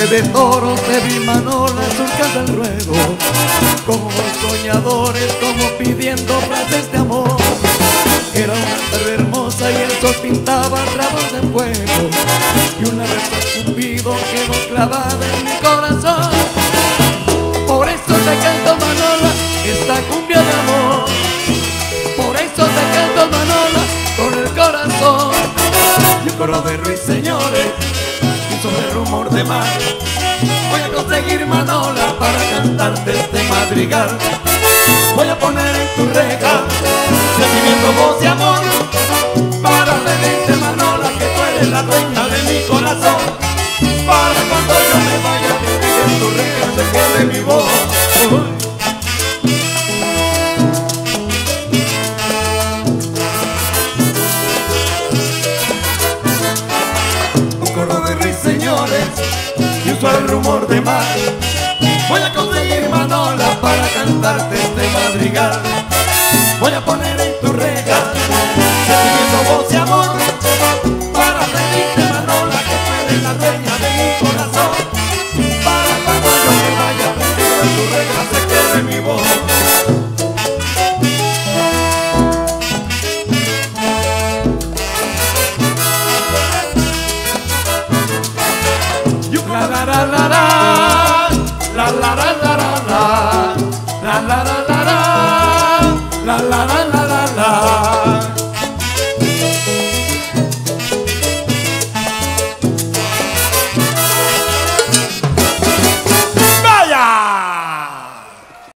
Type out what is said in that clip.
Noche de toros te vi, Manola, surcando el ruedo, como soñadores, como pidiendo frases de amor. Era una tarde hermosa y el sol pintaba ramos de fuego, y una rosa Cupido quedó clavada en mi corazón. Por eso te canto, Manola, esta cumbia de amor. Por eso te canto, Manola, con el corazón. Y un coro de ruiseñores y sobre el rumor de mar. Voy a conseguir, Manola, para cantarte este madrigal. Voy a poner en tu reja sentimiento, voz y amor, para pedirte, Manola, que tú eres la reina de mi corazón. Para cuando yo me vaya, en tu reja se quede mi voz. Un coro de ruiseñores y un suave rumor de mar. Voy a conseguir, Manola, para cantarte este madrigal. Voy a poner en tu reja sentimiento, voz y amor, para pedirte, Manola, que tú eres la dueña de mi corazón. Para cuando yo me vaya, en tu reja se quede mi voz. La la la la la.